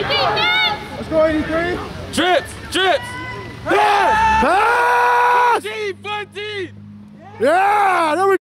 Let's go, 83. Trips! Trips! Pass! 14! 14! Yeah! There we